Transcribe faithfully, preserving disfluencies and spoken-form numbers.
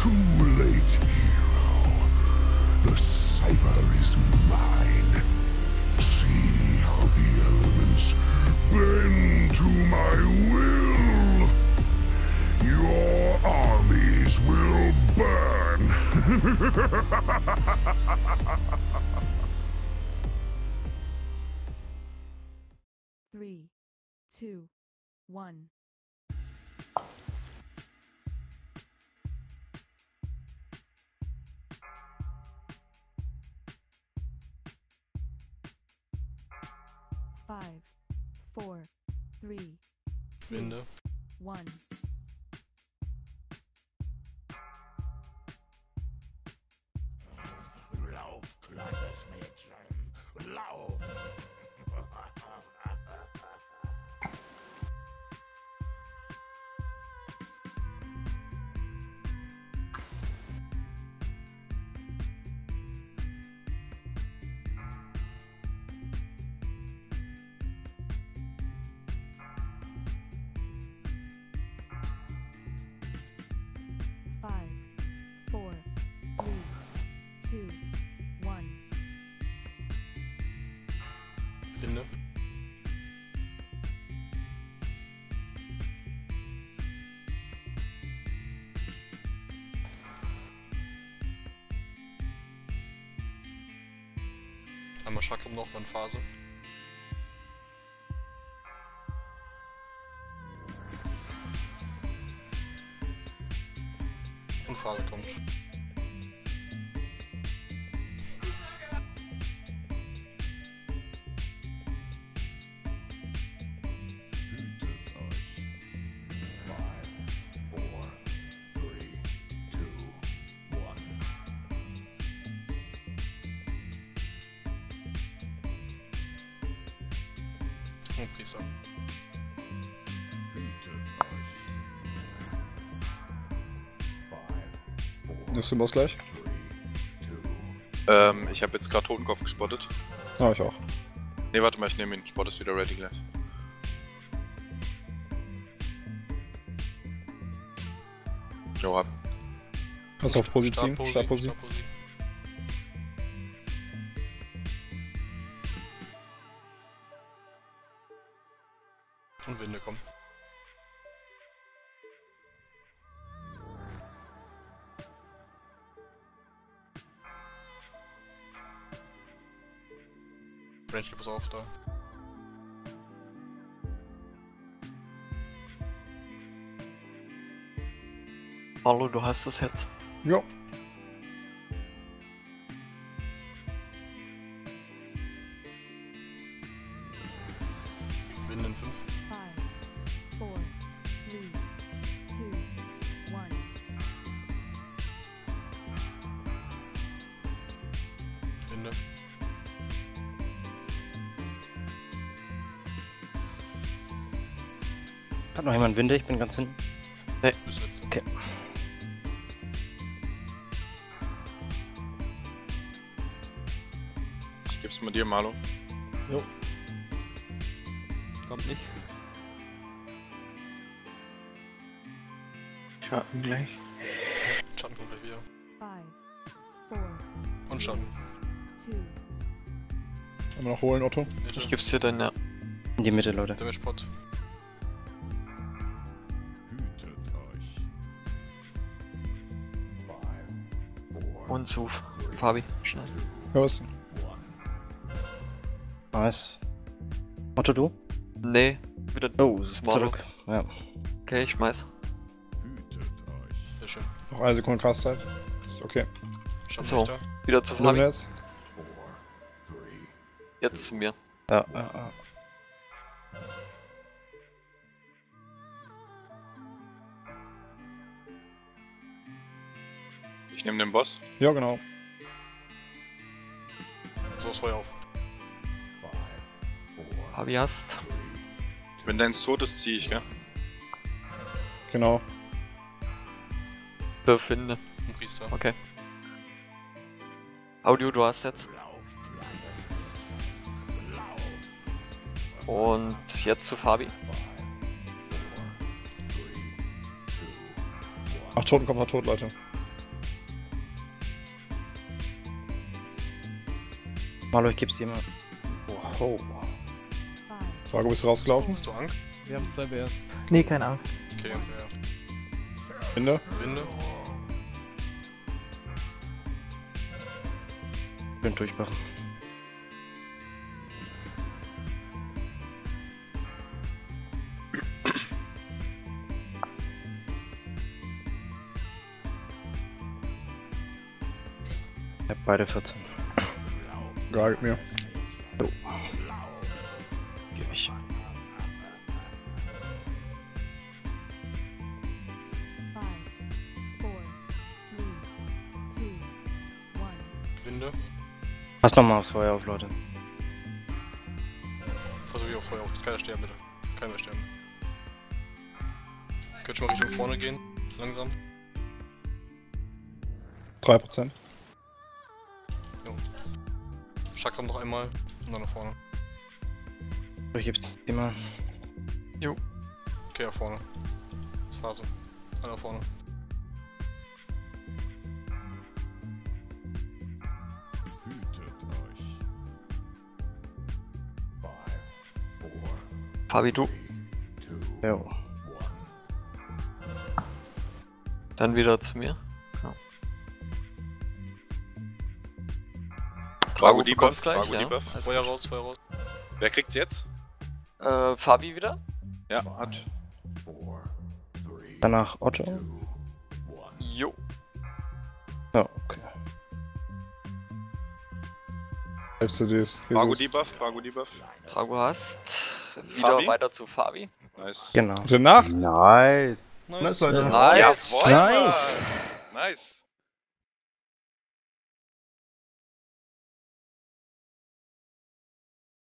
Too late, hero. The cipher is mine. See how the elements bend to my will. Your armies will burn. Three, two, one. Five, four, three, two, Winde. one. Lauf, kleines Mädchen. Lauf. Five, four, three, two, one. Winde. Einmal Chakram noch, dann Phase. Und Phase kommt. Hütet euch. Five, four, three, two, one. Und Priester. Hütet euch. Five, four, Nimmst du den Boss gleich? three, two, Ähm, ich habe jetzt gerade Totenkopf gespottet. Ah, ich auch. Ne, warte mal, ich nehme ihn. Spot ist wieder ready gleich. Jo, hab. Pass auf Position, Startposi, Startposi. Startposi. Und Winde kommen. Range, pass auf da. Hallo, du hast es jetzt. Ja. Winde in fünf. Five, four, three, two, one. Winde. Hat noch jemand Winde? Ich bin ganz hinten. Bis jetzt. Okay. Ich geb's mal dir, Marlo. Jo. Kommt nicht. Schatten gleich. Schatten kommt gleich wieder. Five, four, Und Schatten. two, Einmal noch holen, Otto. Mitte. Ich geb's dir dann, ja. In die Mitte, Leute. Damage Pot. hütet euch. Five, four, Und zu Fabi, schnell. Ja, was? one. Nice. Otto, du? Nee, wieder Oh, Smarlo. zurück. Ja. Okay, ich schmeiß. Hütet euch. Sehr schön. Noch eine Sekunde Castzeit. Ist okay. Schatten So. Richter. Wieder zu Nehmen Fabi. wir jetzt? Four, three, Jetzt zu mir. Ja, ja, ja. Ich nehme den Boss. Ja, genau. So ist Feuer auf. five, four, Fabi hast. Wenn dein tot ist, ziehe ich, gell? Genau. Befinde. Ein Priester. Okay. Audio, du hast jetzt. Und jetzt zu Fabi. Ach, Totenkopf hat tot, Leute. Malo, ich geb's dir mal. Wow. five, Frage, bist du rausgelaufen? Hast du Angst? Wir haben zwei B S. Nee, keine Angst. Okay, ja. Finde? Winde. Schön durchmachen. Ich hab beide vierzehn. Ja, gib mir. Geb ich. five, four, three, two, one. Winde. Pass nochmal aufs Feuer auf, Leute. Versuch ich auf Feuer auf. Jetzt keiner sterben, bitte. Keiner mehr sterben. Könnt schon mal Richtung vorne gehen. Langsam. drei Prozent. Chakram noch einmal. Und dann nach vorne. Ich geb's dir mal. Okay, nach vorne. Das ist Phase. Alle nach vorne. Hütet euch. Five, four, Fabi, du. two, Jo. one. Dann wieder zu mir. Drago du bekommst Debuff, gleich, Drago ja. Debuff. Also, Feuer raus, Feuer raus. Wer kriegt's jetzt? äh, Fabi wieder? Ja, hat. Four, three, Danach Otto. two, one. Jo. Ja, okay. Hilfst du dies? Drago Jesus. Debuff, Drago Debuff. Drago hast. Wieder Fabi? weiter zu Fabi. Nice. Genau. Gute Nacht. Nice. Nice. Nice, Leute. Nice. Jawohl, Nice. Mann. Nice.